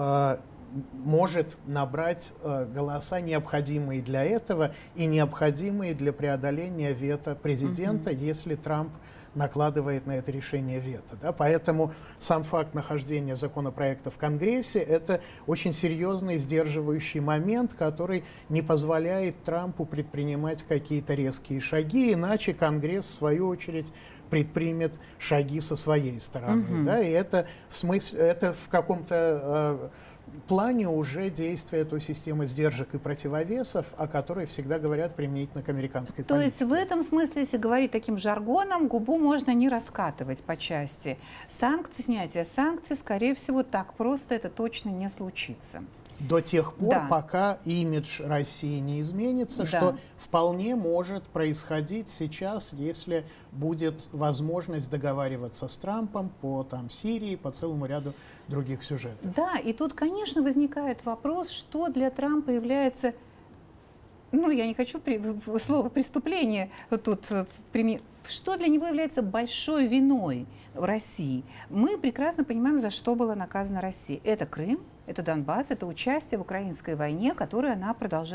может набрать голоса, необходимые для этого и необходимые для преодоления вето президента, если Трамп накладывает на это решение вето. Да? Поэтому сам факт нахождения законопроекта в Конгрессе — это очень серьезный сдерживающий момент, который не позволяет Трампу предпринимать какие-то резкие шаги, иначе Конгресс, в свою очередь, предпримет шаги со своей стороны. Да? И это в смысле, это в каком-то плане уже действие той системы сдержек и противовесов, о которой всегда говорят применительно к американской политике. То есть в этом смысле, если говорить таким жаргоном, губу можно не раскатывать по части санкций, снятия санкций, скорее всего, так просто это точно не случится. До тех пор, пока имидж России не изменится, что вполне может происходить сейчас, если будет возможность договариваться с Трампом по Сирии, по целому ряду других сюжетов. Да, и тут, конечно, возникает вопрос, что для Трампа является, ну, я не хочу слово «преступление» тут применить, что для него является большой виной в России. Мы прекрасно понимаем, за что была наказана Россия. Это Крым, это Донбасс, это участие в украинской войне, в которой она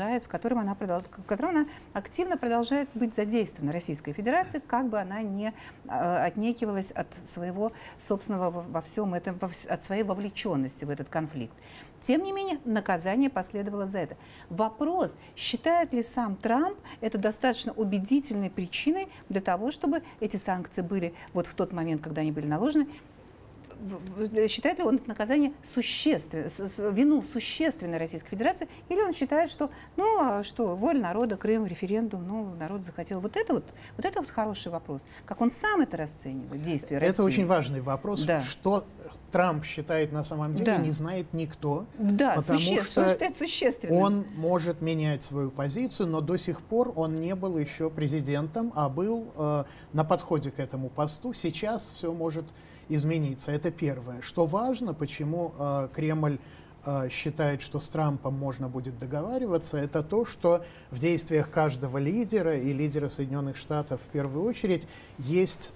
активно продолжает быть задействована Российской Федерацией, как бы она не отнекивалась от своего собственного во всем этом, от своей вовлеченности в этот конфликт. Тем не менее, наказание последовало за это. Вопрос, считает ли сам Трамп это достаточно убедительной причиной для того, чтобы эти санкции были вот в тот момент, когда они были наложены, считает ли он это наказание вину существенной Российской Федерации, или он считает, что, ну, а что, воля народа, Крым, референдум, ну, народ захотел. Вот это хороший вопрос. Как он сам это расценивает, действия России? Это очень важный вопрос. Да. Что Трамп считает на самом деле, не знает никто. Да, потому что он может менять свою позицию, но до сих пор он не был еще президентом, а был на подходе к этому посту. Сейчас все может измениться. Это первое. Что важно, почему Кремль считает, что с Трампом можно будет договариваться, это то, что в действиях каждого лидера, и лидера Соединенных Штатов в первую очередь, есть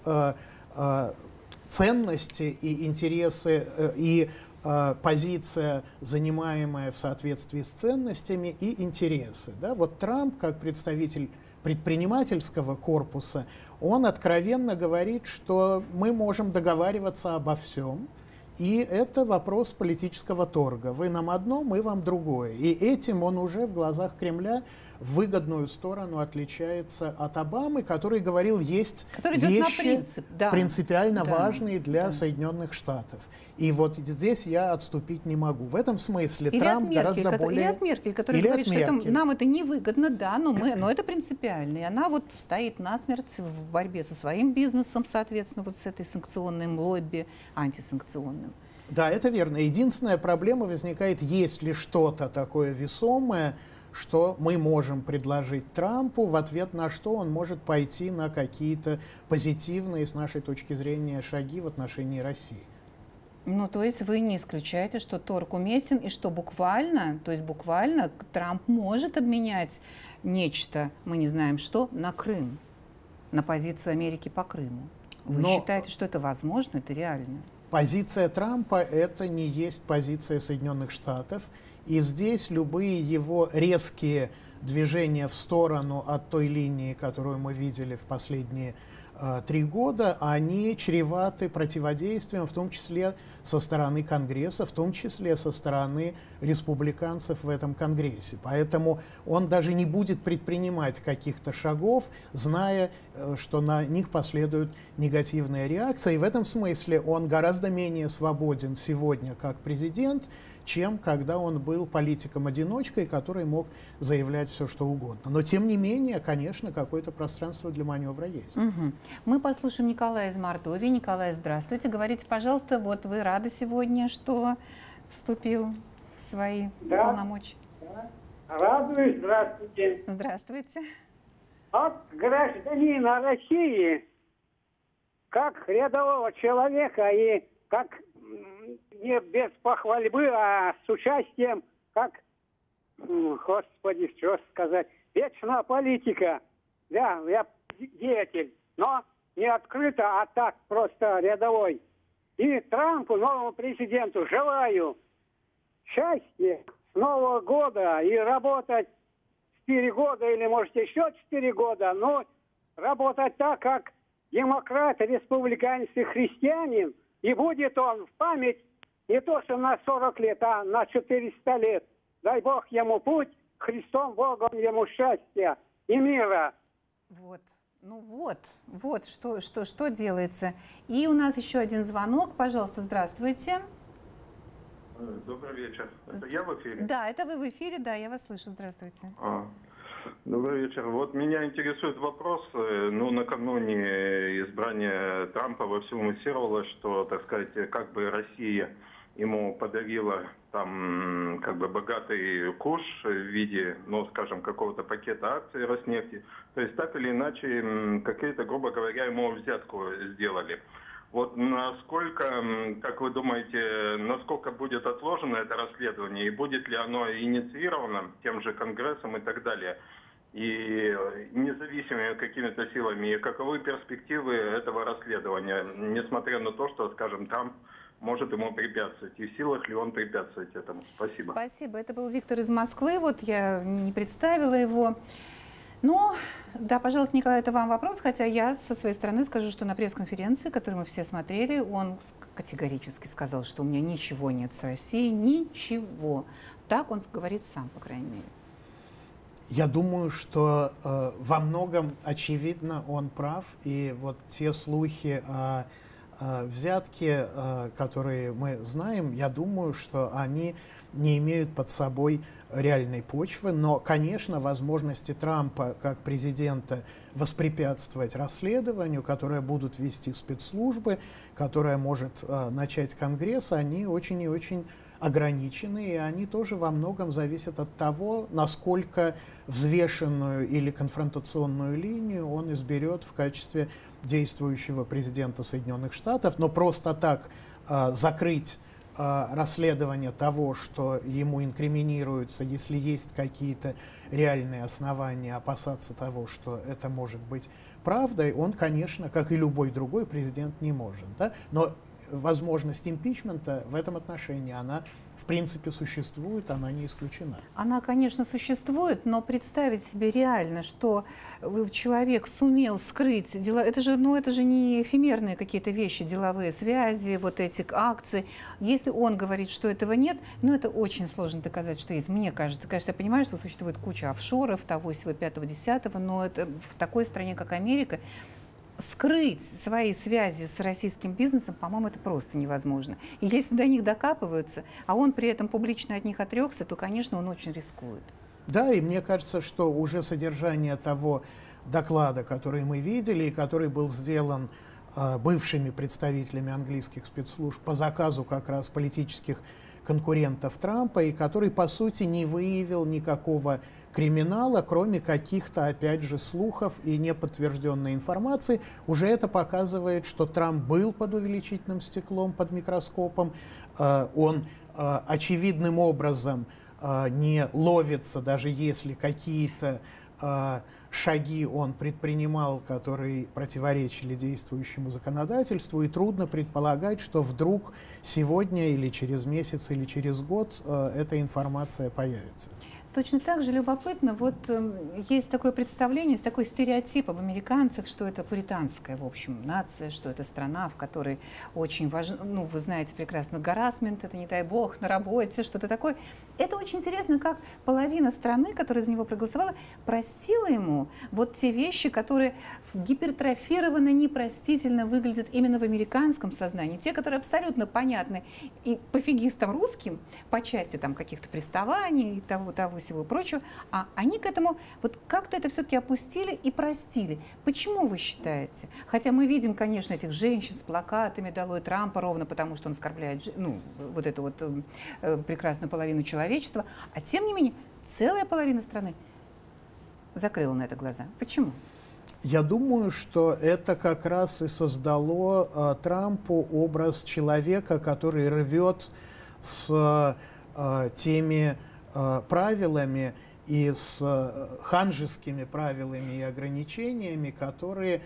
ценности и интересы, и позиция, занимаемая в соответствии с ценностями, и интересы. Да? Вот Трамп, как представитель предпринимательского корпуса, он откровенно говорит, что мы можем договариваться обо всем, и это вопрос политического торга. Вы нам одно, мы вам другое. И этим он уже в глазах Кремля в выгодную сторону отличается от Обамы, который говорил, есть вещи принципиально важные для Соединенных Штатов. И вот здесь я отступить не могу. В этом смысле Трамп гораздо более... Или от Меркель, который говорит, что нам это невыгодно, да, но это принципиально. И она вот стоит насмерть в борьбе со своим бизнесом, соответственно, вот с этой санкционным лобби, антисанкционным. Да, это верно. Единственная проблема возникает, есть ли что-то такое весомое, что мы можем предложить Трампу, в ответ на что он может пойти на какие-то позитивные, с нашей точки зрения, шаги в отношении России. Ну, то есть вы не исключаете, что торг уместен, и что буквально Трамп может обменять нечто, мы не знаем что, на Крым, на позицию Америки по Крыму. Вы считаете, что это возможно, это реально? Позиция Трампа — это не есть позиция Соединенных Штатов, и здесь любые его резкие движения в сторону от той линии, которую мы видели в последние 3 года, они чреваты противодействием, в том числе со стороны Конгресса, в том числе со стороны республиканцев в этом Конгрессе. Поэтому он даже не будет предпринимать каких-то шагов, зная, что на них последует негативная реакция. И в этом смысле он гораздо менее свободен сегодня как президент, чем когда он был политиком-одиночкой, который мог заявлять все, что угодно. Но, тем не менее, конечно, какое-то пространство для маневра есть. Угу. Мы послушаем Николая из Мордовии. Николай, здравствуйте. Говорите, пожалуйста, вот вы рады сегодня, что вступил в свои полномочия? Да. Радуюсь, здравствуйте. Здравствуйте. От гражданина России, как рядового человека и как не без похвальбы, а с участием, как, господи, что сказать, вечная политика. Да, я деятель, но не открыто, а так просто рядовой. И Трампу, новому президенту, желаю счастья с Нового года и работать 4 года или, может, еще 4 года, но работать так, как демократ, республиканец и христианин, и будет он в память не то, что на 40 лет, а на 400 лет. Дай Бог ему путь, Христом Богом ему счастья и мира. Вот, ну вот, что делается. И у нас еще один звонок, пожалуйста, здравствуйте. Добрый вечер. Это я в эфире? Да, это вы в эфире, да, я вас слышу, здравствуйте. Добрый вечер. Вот меня интересует вопрос. Ну, накануне избрания Трампа вовсю муссировалось, что, так сказать, как бы Россия ему подарила там как бы богатый куш в виде, ну, скажем, какого-то пакета акций Роснефти. То есть так или иначе какие-то, грубо говоря, ему взятку сделали. Вот насколько, как вы думаете, насколько будет отложено это расследование и будет ли оно инициировано тем же Конгрессом и так далее? И независимыми какими-то силами, и каковы перспективы этого расследования, несмотря на то, что, скажем, Трамп может ему препятствовать, и в силах ли он препятствовать этому? Спасибо. Спасибо. Это был Виктор из Москвы, вот я не представила его. Ну, да, пожалуйста, Николай, это вам вопрос, хотя я со своей стороны скажу, что на пресс-конференции, которую мы все смотрели, он категорически сказал, что у меня ничего нет с Россией, ничего. Так он говорит сам, по крайней мере. Я думаю, что во многом, очевидно, он прав, и вот те слухи о взятке, которые мы знаем, я думаю, что они не имеют под собой реальной почвы, но, конечно, возможности Трампа как президента воспрепятствовать расследованию, которое будут вести спецслужбы, которое может начать Конгресс, они очень и очень ограничены, и они тоже во многом зависят от того, насколько взвешенную или конфронтационную линию он изберет в качестве действующего президента Соединенных Штатов. Но просто так закрыть расследование того, что ему инкриминируется, если есть какие-то реальные основания опасаться того, что это может быть правдой, он, конечно, как и любой другой президент, не может. Да? Но возможность импичмента в этом отношении, она в принципе существует, она не исключена. Она, конечно, существует, но представить себе реально, что человек сумел скрыть дела, это же не эфемерные какие-то вещи, деловые связи, вот эти акции. Если он говорит, что этого нет, это очень сложно доказать, что есть. Мне кажется, конечно, я понимаю, что существует куча офшоров, того, сего, 5-10, но это в такой стране, как Америка, скрыть свои связи с российским бизнесом, по-моему, это просто невозможно. И если до них докапываются, а он при этом публично от них отрекся, то, конечно, он очень рискует. Да, и мне кажется, что уже содержание того доклада, который мы видели, и который был сделан бывшими представителями английских спецслужб по заказу как раз политических конкурентов Трампа, и который, по сути, не выявил никакого криминала, кроме каких-то, опять же, слухов и неподтвержденной информации, уже это показывает, что Трамп был под увеличительным стеклом, под микроскопом, он очевидным образом не ловится, даже если какие-то шаги он предпринимал, которые противоречили действующему законодательству, и трудно предполагать, что вдруг сегодня или через месяц или через год эта информация появится. Точно так же любопытно, вот есть такое представление, есть такой стереотип об американцах, что это пуританская, в общем, нация, что это страна, в которой очень важно, ну, вы знаете прекрасно, харассмент, это не дай бог, на работе, что-то такое. Это очень интересно, как половина страны, которая за него проголосовала, простила ему вот те вещи, которые гипертрофированно, непростительно выглядят именно в американском сознании, те, которые абсолютно понятны и пофигистам русским по части там каких-то приставаний и того всего прочего, а они к этому вот как-то это все-таки опустили и простили. Почему вы считаете? Хотя мы видим, конечно, этих женщин с плакатами «Долой Трампа» ровно потому, что он оскорбляет, ну, вот эту вот прекрасную половину человечества, а тем не менее целая половина страны закрыла на это глаза. Почему? Я думаю, что это как раз и создало Трампу образ человека, который рвет с теми правилами и с ханжескими правилами и ограничениями, которые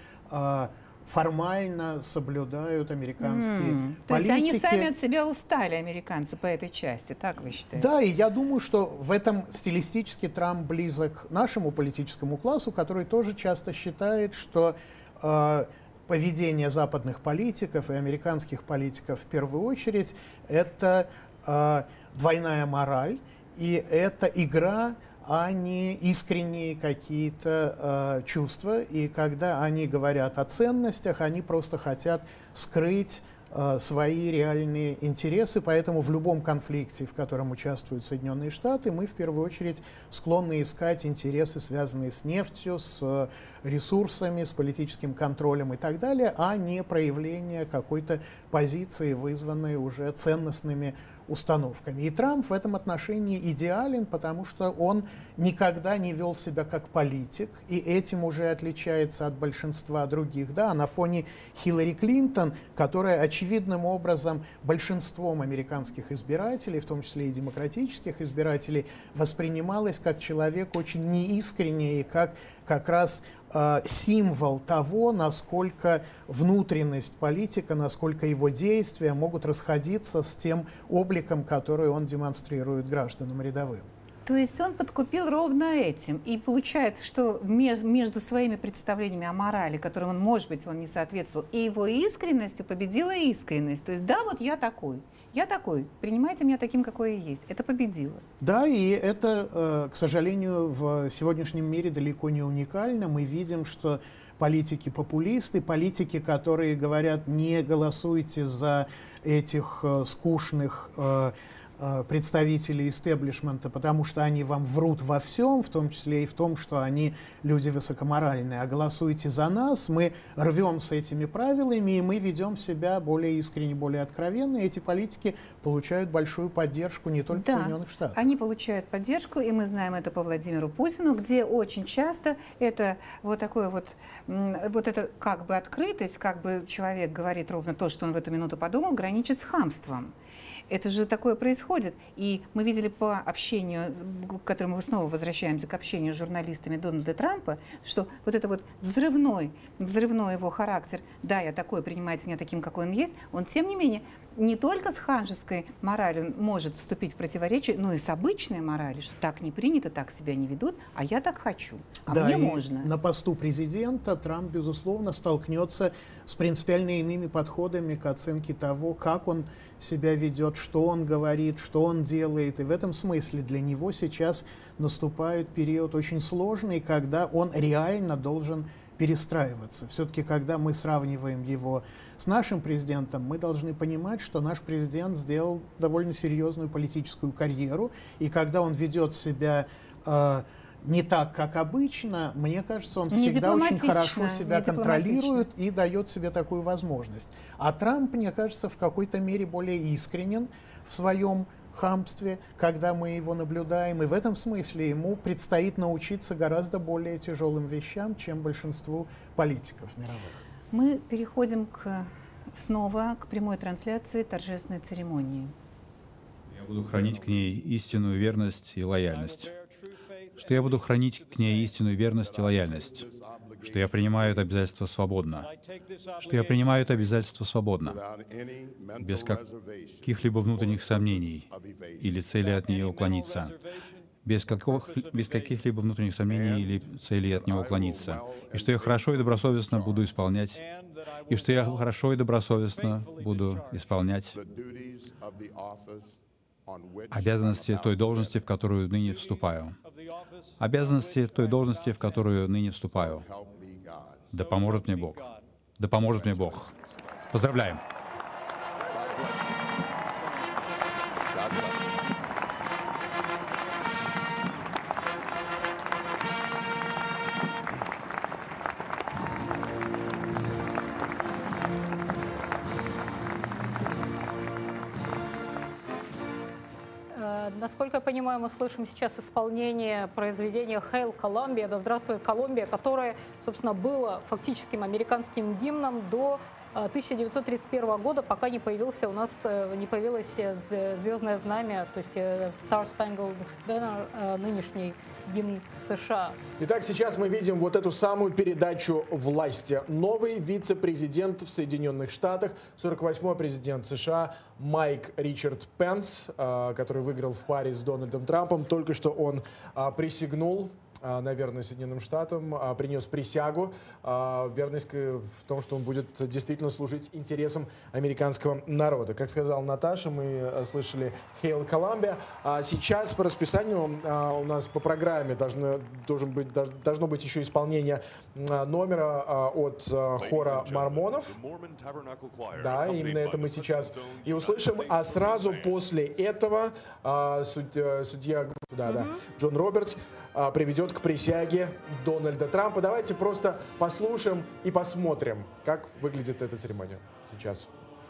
формально соблюдают американские политики. То есть они сами от себя устали, американцы, по этой части, так вы считаете? Да, и я думаю, что в этом стилистически Трамп близок нашему политическому классу, который тоже часто считает, что поведение западных политиков и американских политиков в первую очередь это двойная мораль, и это игра, а не искренние какие-то чувства. И когда они говорят о ценностях, они просто хотят скрыть свои реальные интересы. Поэтому в любом конфликте, в котором участвуют Соединенные Штаты, мы в первую очередь склонны искать интересы, связанные с нефтью, с ресурсами, с политическим контролем и так далее, а не проявление какой-то позиции, вызванной уже ценностными установками. И Трамп в этом отношении идеален, потому что он никогда не вел себя как политик, и этим уже отличается от большинства других. Да, на фоне Хиллари Клинтон, которая очевидным образом большинством американских избирателей, в том числе и демократических избирателей, воспринималась как человек очень неискренний и как раз символ того, насколько внутренность политика, насколько его действия могут расходиться с тем обликом, который он демонстрирует гражданам рядовым. То есть он подкупил ровно этим. И получается, что между своими представлениями о морали, которым он, может быть, он не соответствовал, и его искренностью победила искренность. То есть да, вот я такой, принимайте меня таким, какой я есть. Это победило. Да, и это, к сожалению, в сегодняшнем мире далеко не уникально. Мы видим, что политики-популисты, политики, которые говорят, не голосуйте за этих скучных представителей истеблишмента, потому что они вам врут во всем, в том числе и в том, что они люди высокоморальные, а голосуйте за нас, мы рвем с этими правилами, и мы ведем себя более искренне, более откровенно, и эти политики получают большую поддержку не только в Соединенных Штатах. Они получают поддержку, и мы знаем это по Владимиру Путину, где очень часто это вот такое вот это как бы открытость, как бы человек говорит ровно то, что он в эту минуту подумал, граничит с хамством. Это же такое происходит. И мы видели по общению, к которому мы снова возвращаемся, к общению с журналистами Дональда Трампа, что вот это вот взрывной его характер, да, я такой, принимайте меня таким, какой он есть, он, тем не менее, не только с ханжеской моралью может вступить в противоречие, но и с обычной моралью, что так не принято, так себя не ведут, а я так хочу, а да, мне можно. На посту президента Трамп, безусловно, столкнется с принципиально иными подходами к оценке того, как он себя ведет, что он говорит, что он делает. И в этом смысле для него сейчас наступает период очень сложный, когда он реально должен перестраиваться. Все-таки, когда мы сравниваем его с нашим президентом, мы должны понимать, что наш президент сделал довольно серьезную политическую карьеру, и когда он ведет себя не так, как обычно, мне кажется, он всегда очень хорошо себя контролирует и дает себе такую возможность. А Трамп, мне кажется, в какой-то мере более искренен в своем хамстве, когда мы его наблюдаем. И в этом смысле ему предстоит научиться гораздо более тяжелым вещам, чем большинству политиков мировых. Мы переходим снова к прямой трансляции торжественной церемонии. Я буду хранить к ней истинную верность и лояльность. Что я буду хранить к ней истинную верность и лояльность. Что я принимаю это обязательство свободно. Что я принимаю это обязательство свободно, без каких-либо внутренних сомнений или цели от нее уклониться. без каких-либо внутренних сомнений или целей от него уклониться, и что я хорошо и добросовестно буду исполнять, обязанности той должности, в которую ныне вступаю. Да поможет мне Бог. Да поможет мне Бог. Поздравляем! Насколько я понимаю, мы слышим сейчас исполнение произведения «Hail Columbia», «Да здравствует Колумбия», которое, собственно, было фактическим американским гимном до 1931 года, пока не появилось звездное знамя, то есть Star Spangled Banner, нынешний гимн США. Итак, сейчас мы видим вот эту самую передачу власти. Новый вице-президент в Соединенных Штатах, 48-й президент США Майк Ричард Пенс, который выиграл в паре с Дональдом Трампом. Только что он присягнул на верность Соединенным Штатам, принес присягу, верность в том, что он будет действительно служить интересам американского народа. Как сказала Наташа, мы слышали «Hail Columbia». Сейчас по расписанию у нас по программе должно быть еще исполнение номера от хора мормонов. Да, именно это мы сейчас и услышим. А сразу после этого судья Джон Робертс приведет к присяге Дональда Трампа. Давайте просто послушаем и посмотрим, как выглядит эта церемония сейчас.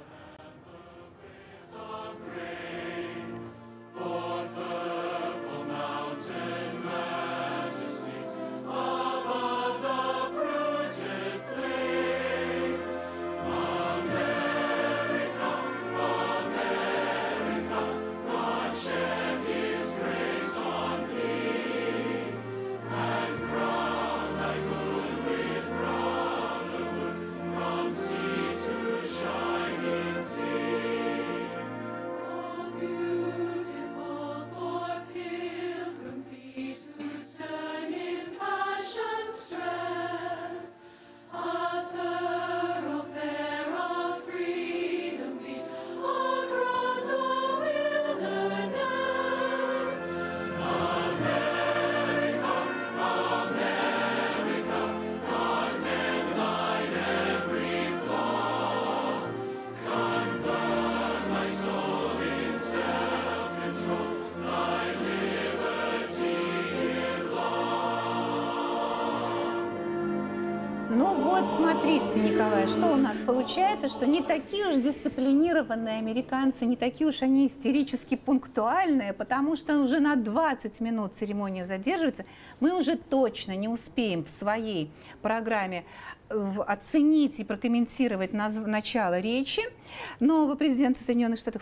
Ну вот, смотрите, Николай, что у нас получается, что не такие уж дисциплинированные американцы, не такие уж они истерически пунктуальные, потому что уже на 20 минут церемония задерживается. Мы уже точно не успеем в своей программе оценить и прокомментировать начало речи нового президента Соединенных Штатов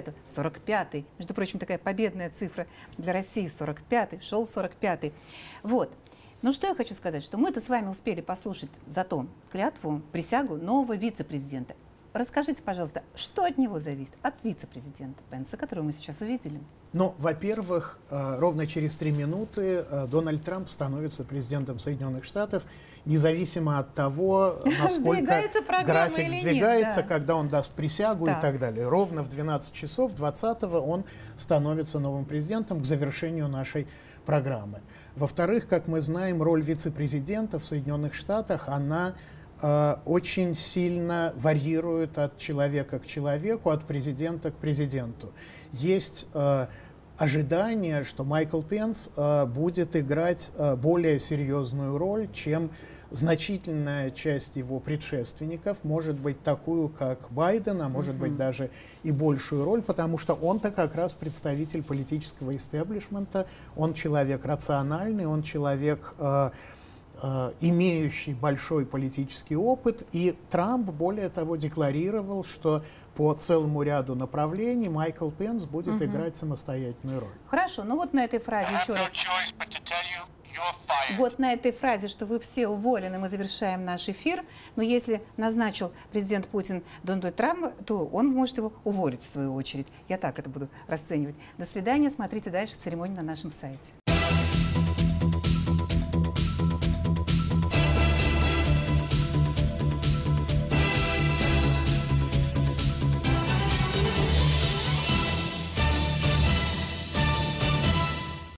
45-й. Между прочим, такая победная цифра для России, 45-й, шел 45-й. Вот. Но что я хочу сказать, что мы-то с вами успели послушать зато клятву, присягу нового вице-президента. Расскажите, пожалуйста, что от него зависит, от вице-президента Пенса, которого мы сейчас увидели? Ну, во-первых, ровно через 3 минуты Дональд Трамп становится президентом Соединенных Штатов, независимо от того, насколько график сдвигается, когда он даст присягу и так далее. Ровно в 12 часов 20-го он становится новым президентом к завершению нашей программы. Во-вторых, как мы знаем, роль вице-президента в Соединенных Штатах, она очень сильно варьирует от человека к человеку, от президента к президенту. Есть ожидание, что Майкл Пенс будет играть более серьезную роль, чем значительная часть его предшественников, может быть такую, как Байден, а может быть даже и большую роль, потому что он-то как раз представитель политического истеблишмента, он человек рациональный, он человек, имеющий большой политический опыт, и Трамп, более того, декларировал, что по целому ряду направлений Майкл Пенс будет играть самостоятельную роль. Хорошо, ну вот на этой фразе еще раз. Вот на этой фразе, что вы все уволены, мы завершаем наш эфир. Но если назначил президент Путин Дональда Трампа, то он может его уволить в свою очередь. Я так это буду расценивать. До свидания. Смотрите дальше церемонию на нашем сайте.